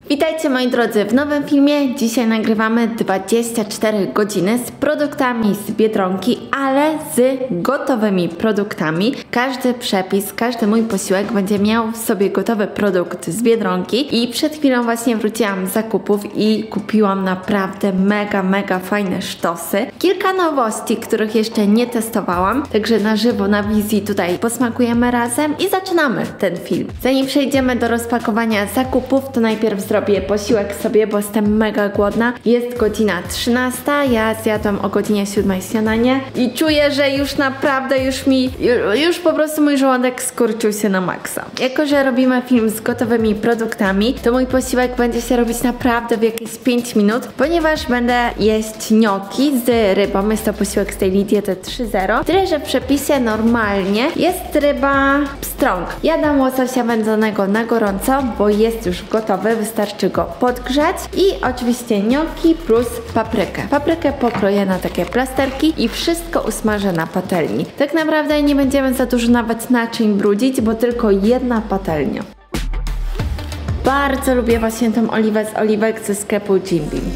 Witajcie moi drodzy w nowym filmie. Dzisiaj nagrywamy 24 godziny z produktami z Biedronki, ale z gotowymi produktami. Każdy przepis, każdy mój posiłek będzie miał w sobie gotowy produkt z Biedronki i przed chwilą właśnie wróciłam z zakupów i kupiłam naprawdę mega fajne sztosy. Kilka nowości, których jeszcze nie testowałam, także na żywo, na wizji tutaj posmakujemy razem i zaczynamy ten film. Zanim przejdziemy do rozpakowania zakupów, to najpierw zrobię posiłek sobie, bo jestem mega głodna. Jest godzina 13, ja zjadłam o godzinie 7 śniadanie i czuję, że już naprawdę, już po prostu mój żołądek skurczył się na maksa. Jako że robimy film z gotowymi produktami, to mój posiłek będzie się robić naprawdę w jakieś 5 minut, ponieważ będę jeść gnocchi z rybą. Jest to posiłek z tej diety 3.0. Tyle, że w przepisie normalnie jest ryba pstrąg. Ja dam łososia wędzonego na gorąco, bo jest już gotowy, wystarczy go podgrzać i oczywiście gnocchi plus paprykę. Paprykę pokroję na takie plasterki i wszystko usmażę na patelni. Tak naprawdę nie będziemy za dużo nawet naczyń brudzić, bo tylko jedna patelnia. Bardzo lubię właśnie tą oliwę z oliwek ze sklepu Jim Beam.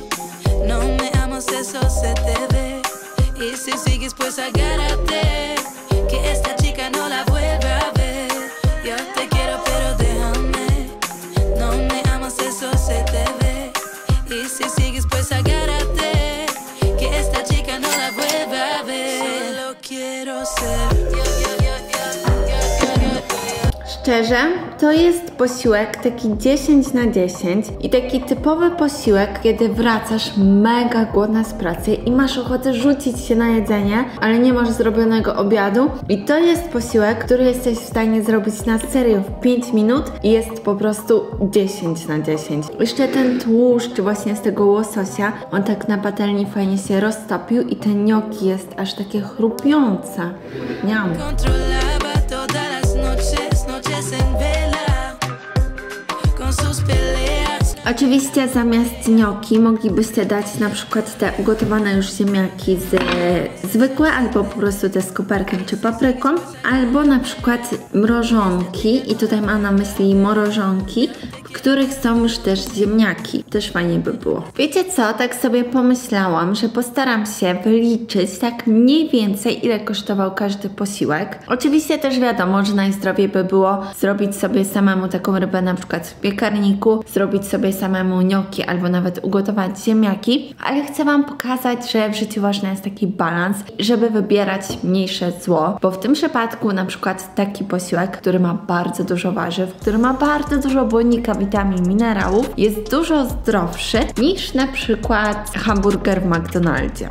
Szczerze, to jest posiłek taki 10/10 i taki typowy posiłek, kiedy wracasz mega głodna z pracy i masz ochotę rzucić się na jedzenie, ale nie masz zrobionego obiadu. I to jest posiłek, który jesteś w stanie zrobić na serio w 5 minut i jest po prostu 10/10. Jeszcze ten tłuszcz właśnie z tego łososia, on tak na patelni fajnie się roztopił i te gnocchi jest aż takie chrupiące. Niam. Oczywiście zamiast gnocchi moglibyście dać na przykład te ugotowane już ziemniaki zwykłe, albo po prostu te z koperkiem czy papryką, albo na przykład mrożonki i tutaj mam na myśli mrożonki, w których są już też ziemniaki. Też fajnie by było. Wiecie co? Tak sobie pomyślałam, że postaram się wyliczyć tak mniej więcej, ile kosztował każdy posiłek. Oczywiście też wiadomo, że najzdrowiej by było zrobić sobie samemu taką rybę na przykład w piekarniku, zrobić sobie samemu gnocchi albo nawet ugotować ziemniaki, ale chcę wam pokazać, że w życiu ważny jest taki balans, żeby wybierać mniejsze zło, bo w tym przypadku na przykład taki posiłek, który ma bardzo dużo warzyw, który ma bardzo dużo błonnika, witamin, minerałów, jest dużo zdrowszy niż na przykład hamburger w McDonaldzie.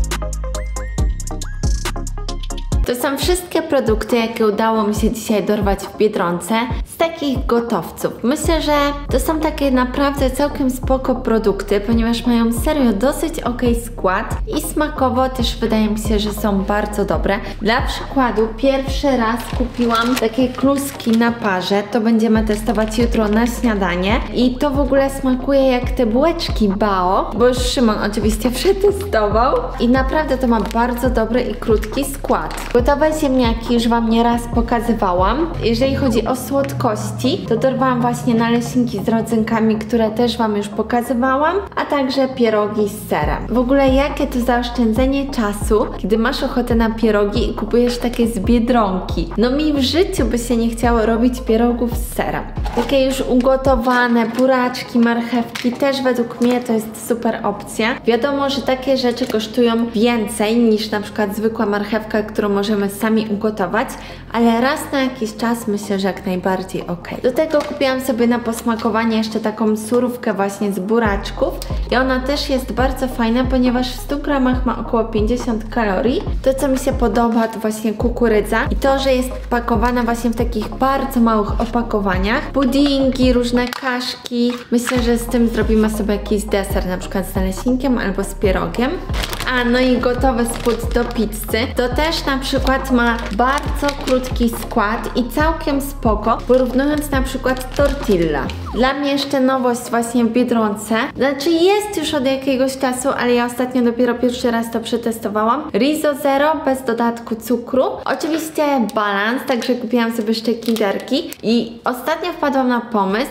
To są wszystkie produkty, jakie udało mi się dzisiaj dorwać w Biedronce z takich gotowców. Myślę, że to są takie naprawdę całkiem spoko produkty, ponieważ mają serio dosyć skład i smakowo też wydaje mi się, że są bardzo dobre. Dla przykładu pierwszy raz kupiłam takie kluski na parze, to będziemy testować jutro na śniadanie i to w ogóle smakuje jak te bułeczki Bao, bo już Szymon oczywiście przetestował i naprawdę to ma bardzo dobry i krótki skład. Gotowe ziemniaki już wam nieraz pokazywałam. Jeżeli chodzi o słodkości, to dorwałam właśnie naleśniki z rodzynkami, które też wam już pokazywałam, a także pierogi z serem. W ogóle jakie to zaoszczędzenie czasu, kiedy masz ochotę na pierogi i kupujesz takie z Biedronki. No mi w życiu by się nie chciało robić pierogów z serem. Takie już ugotowane buraczki, marchewki, też według mnie to jest super opcja. Wiadomo, że takie rzeczy kosztują więcej niż na przykład zwykła marchewka, którą możemy sami ugotować, ale raz na jakiś czas myślę, że jak najbardziej ok. Do tego kupiłam sobie na posmakowanie jeszcze taką surówkę właśnie z buraczków i ona też jest bardzo fajna, ponieważ w 100 gramach ma około 50 kalorii. To, co mi się podoba, to właśnie kukurydza i to, że jest pakowana właśnie w takich bardzo małych opakowaniach. Puddingi, różne kaszki. Myślę, że z tym zrobimy sobie jakiś deser, na przykład z naleśnikiem albo z pierogiem. No i gotowy spód do pizzy. To też na przykład ma bardzo krótki skład i całkiem spoko, porównując na przykład tortilla. Dla mnie jeszcze nowość właśnie w Biedronce. Znaczy jest już od jakiegoś czasu, ale ja ostatnio dopiero pierwszy raz to przetestowałam. Rizo Zero bez dodatku cukru. Oczywiście balans, także kupiłam sobie jeszcze kinderki i ostatnio wpadłam na pomysł,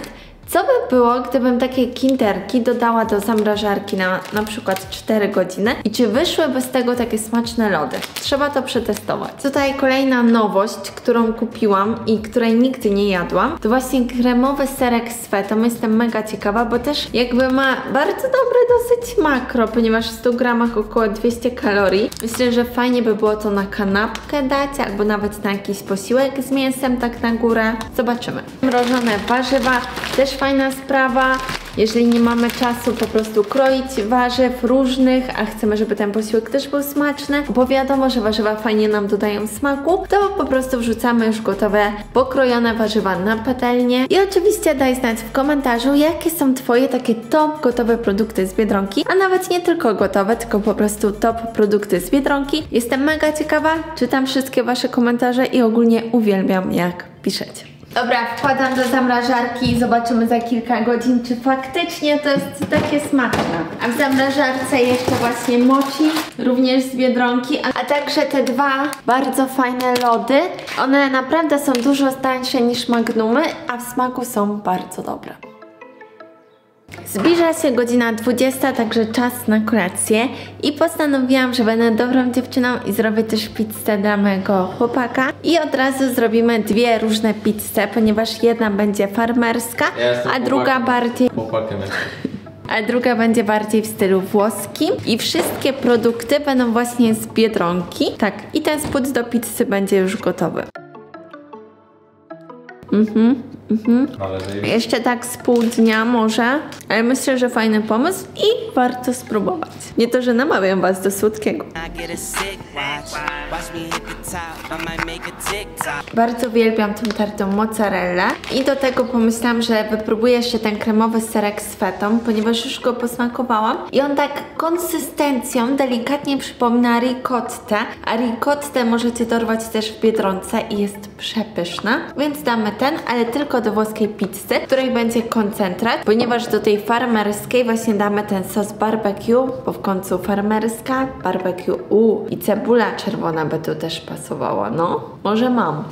Co by było, gdybym takie kinderki dodała do zamrażarki na przykład 4 godziny i czy wyszłyby z tego takie smaczne lody? Trzeba to przetestować. Tutaj kolejna nowość, którą kupiłam i której nigdy nie jadłam, to właśnie kremowy serek z fetą. Jestem mega ciekawa, bo też jakby ma bardzo dobre dosyć makro, ponieważ w 100 gramach około 200 kalorii. Myślę, że fajnie by było to na kanapkę dać, albo nawet na jakiś posiłek z mięsem, tak na górę. Zobaczymy. Mrożone warzywa, też fajna sprawa. Jeżeli nie mamy czasu po prostu kroić warzyw różnych, a chcemy, żeby ten posiłek też był smaczny, bo wiadomo, że warzywa fajnie nam dodają smaku, to po prostu wrzucamy już gotowe, pokrojone warzywa na patelnię. I oczywiście daj znać w komentarzu, jakie są Twoje takie top gotowe produkty z Biedronki, a nawet nie tylko gotowe, tylko po prostu top produkty z Biedronki. Jestem mega ciekawa, czytam wszystkie Wasze komentarze i ogólnie uwielbiam, jak piszecie. Dobra, wkładam do zamrażarki i zobaczymy za kilka godzin, czy faktycznie to jest takie smaczne. A w zamrażarce jeszcze właśnie mochi, również z Biedronki, a także te dwa bardzo fajne lody. One naprawdę są dużo tańsze niż Magnumy, a w smaku są bardzo dobre. Zbliża się godzina 20, także czas na kolację i postanowiłam, że będę dobrą dziewczyną i zrobię też pizzę dla mojego chłopaka. I od razu zrobimy dwie różne pizze, ponieważ jedna będzie farmerska, a druga bardziej... A druga będzie bardziej w stylu włoskim i wszystkie produkty będą właśnie z Biedronki. Tak, i ten spód do pizzy będzie już gotowy. Jeszcze tak z pół dnia może, ale myślę, że fajny pomysł i warto spróbować. Nie to, że namawiam Was do słodkiego. Bardzo uwielbiam tą tartą mozzarella i do tego pomyślałam, że wypróbuję jeszcze ten kremowy serek z fetą, ponieważ już go posmakowałam i on tak konsystencją delikatnie przypomina ricottę, a ricottę możecie dorwać też w Biedronce i jest przepyszna, więc damy ten, ale tylko do włoskiej pizzy, w której będzie koncentrat, ponieważ do tej farmerskiej właśnie damy ten sos barbecue, bo w końcu farmerska, barbecue, i cebula czerwona by tu też pasowała, no? Może mam.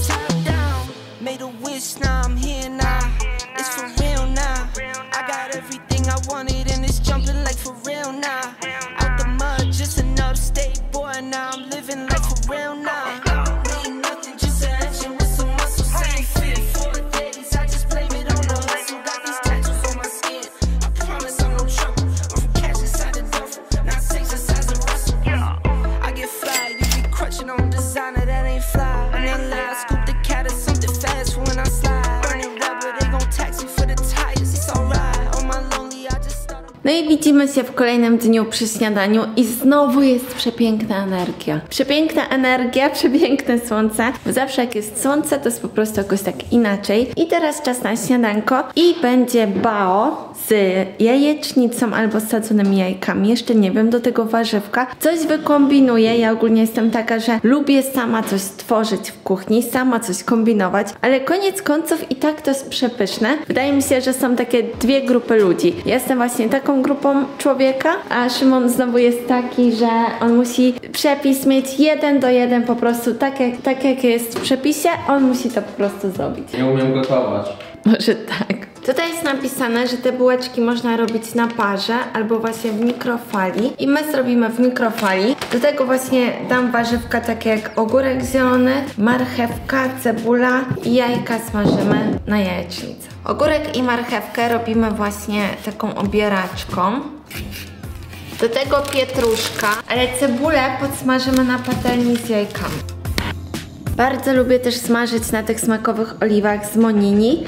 No i widzimy się w kolejnym dniu przy śniadaniu i znowu jest przepiękna energia. Przepiękna energia, przepiękne słońce. Bo zawsze jak jest słońce, to jest po prostu jakoś tak inaczej. I teraz czas na śniadanko i będzie bao z jajecznicą albo z sadzonymi jajkami. Jeszcze nie wiem, do tego warzywka. Coś wykombinuję. Ja ogólnie jestem taka, że lubię sama coś tworzyć w kuchni, sama coś kombinować, ale koniec końców i tak to jest przepyszne. Wydaje mi się, że są takie dwie grupy ludzi. Ja jestem właśnie taką grupą człowieka, a Szymon znowu jest taki, że on musi przepis mieć 1:1 po prostu, tak jak jest w przepisie, on musi to po prostu zrobić. Nie umiem gotować. Może tak. Tutaj jest napisane, że te bułeczki można robić na parze albo właśnie w mikrofali i my zrobimy w mikrofali. Do tego właśnie dam warzywka takie jak ogórek zielony, marchewka, cebula i jajka smażymy na jajecznicy. Ogórek i marchewkę robimy właśnie taką obieraczką. Do tego pietruszka, ale cebulę podsmażymy na patelni z jajkami. Bardzo lubię też smażyć na tych smakowych oliwach z Monini.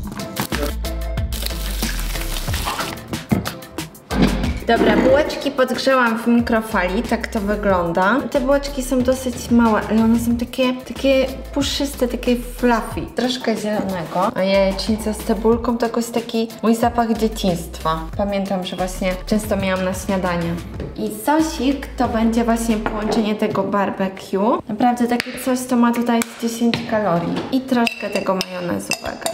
Dobra, bułeczki podgrzałam w mikrofali, tak to wygląda. Te bułeczki są dosyć małe, ale one są takie puszyste, takie fluffy. Troszkę zielonego, a jajecznica z cebulką to jakoś taki mój zapach dzieciństwa. Pamiętam, że właśnie często miałam na śniadanie. I sosik to będzie właśnie połączenie tego barbecue. Naprawdę takie coś, co ma tutaj 10 kalorii. I troszkę tego majonezowego.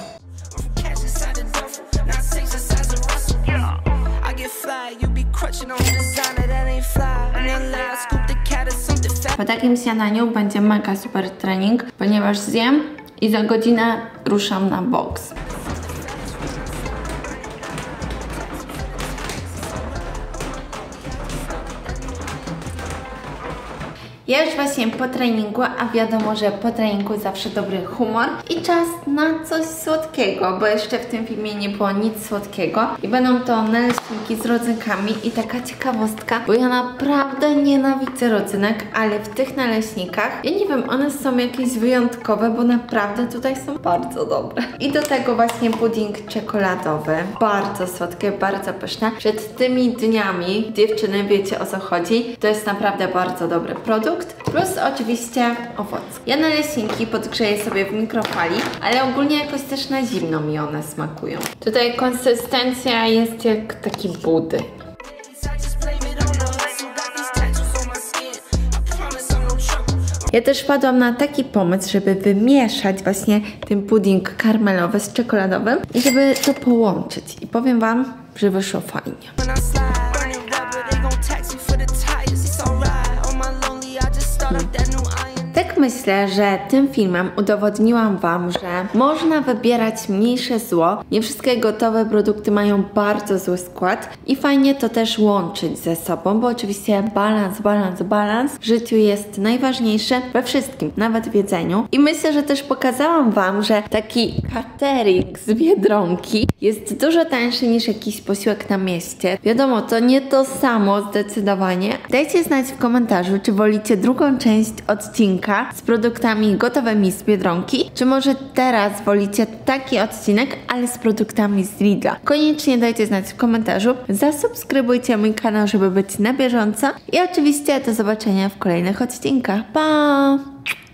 Po takim śniadaniu będzie mega super trening, ponieważ zjem i za godzinę ruszam na boks. Ja już właśnie po treningu, a wiadomo, że po treningu zawsze dobry humor i czas na coś słodkiego, bo jeszcze w tym filmie nie było nic słodkiego i będą to naleśniki z rodzynkami i taka ciekawostka, bo ja naprawdę nienawidzę rodzynek, ale w tych naleśnikach, ja nie wiem, one są jakieś wyjątkowe, bo naprawdę tutaj są bardzo dobre. I do tego właśnie pudding czekoladowy, bardzo słodkie, bardzo pyszne. Przed tymi dniami, dziewczyny, wiecie o co chodzi, to jest naprawdę bardzo dobry produkt, plus oczywiście owoce. Ja naleśniki podgrzeję sobie w mikrofali, ale ogólnie jakoś też na zimno mi one smakują. Tutaj konsystencja jest jak taki budy. Ja też wpadłam na taki pomysł, żeby wymieszać właśnie ten pudding karmelowy z czekoladowym i żeby to połączyć. I powiem wam, że wyszło fajnie. Tak myślę, że tym filmem udowodniłam wam, że można wybierać mniejsze zło. Nie wszystkie gotowe produkty mają bardzo zły skład i fajnie to też łączyć ze sobą, bo oczywiście balans w życiu jest najważniejszy we wszystkim, nawet w jedzeniu. I myślę, że też pokazałam wam, że taki catering z Biedronki jest dużo tańszy niż jakiś posiłek na mieście. Wiadomo, to nie to samo zdecydowanie. Dajcie znać w komentarzu, czy wolicie drugą część odcinka z produktami gotowymi z Biedronki, czy może teraz wolicie taki odcinek, ale z produktami z Lidla. Koniecznie dajcie znać w komentarzu, zasubskrybujcie mój kanał, żeby być na bieżąco i oczywiście do zobaczenia w kolejnych odcinkach. Pa!